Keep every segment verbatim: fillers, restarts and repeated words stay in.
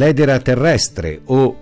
L'edera terrestre o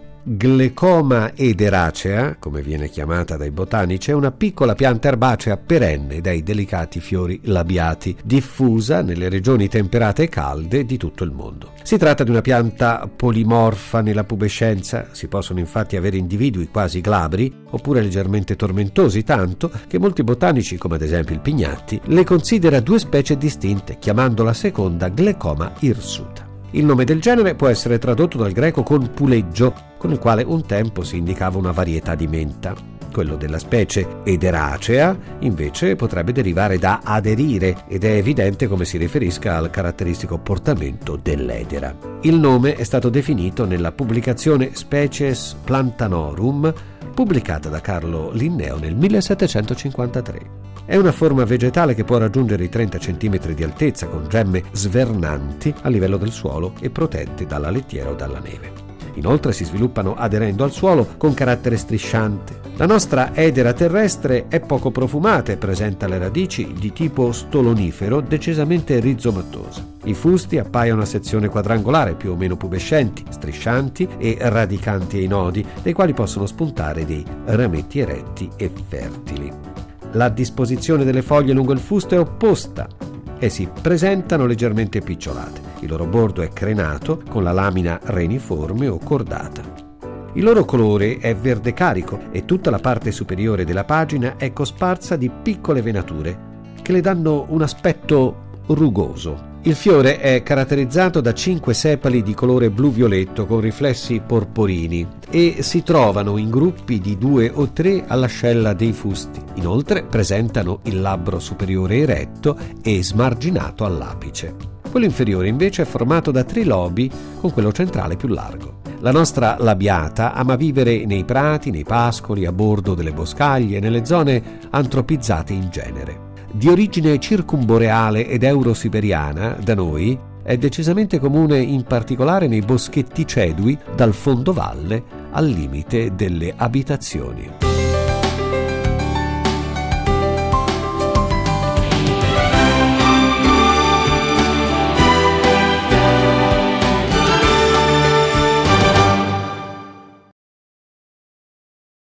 Glecoma ederacea, come viene chiamata dai botanici, è una piccola pianta erbacea perenne dai delicati fiori labiati, diffusa nelle regioni temperate e calde di tutto il mondo. Si tratta di una pianta polimorfa nella pubescenza, si possono infatti avere individui quasi glabri oppure leggermente tormentosi, tanto che molti botanici, come ad esempio il Pignatti, le considera due specie distinte, chiamando la seconda Glecoma hirsuta. Il nome del genere può essere tradotto dal greco con puleggio, con il quale un tempo si indicava una varietà di menta. Quello della specie ederacea, invece, potrebbe derivare da aderire ed è evidente come si riferisca al caratteristico portamento dell'edera. Il nome è stato definito nella pubblicazione Species Plantanorum, pubblicata da Carlo Linneo nel millesettecentocinquantatré. È una forma vegetale che può raggiungere i trenta centimetri di altezza, con gemme svernanti a livello del suolo e protette dalla lettiera o dalla neve. Inoltre si sviluppano aderendo al suolo con carattere strisciante. La nostra edera terrestre è poco profumata e presenta le radici di tipo stolonifero decisamente rizomatosa. I fusti appaiono a sezione quadrangolare, più o meno pubescenti, striscianti e radicanti ai nodi, dai quali possono spuntare dei rametti eretti e fertili. La disposizione delle foglie lungo il fusto è opposta e si presentano leggermente picciolate. Il loro bordo è crenato con la lamina reniforme o cordata. Il loro colore è verde carico e tutta la parte superiore della pagina è cosparsa di piccole venature che le danno un aspetto rugoso. Il fiore è caratterizzato da cinque sepali di colore blu-violetto con riflessi porporini e si trovano in gruppi di due o tre all'ascella dei fusti. Inoltre presentano il labbro superiore eretto e smarginato all'apice. Quello inferiore invece è formato da tre lobi, con quello centrale più largo. La nostra labiata ama vivere nei prati, nei pascoli, a bordo delle boscaglie e nelle zone antropizzate in genere. Di origine circumboreale ed eurosiberiana, da noi è decisamente comune in particolare nei boschetti cedui dal fondovalle al limite delle abitazioni.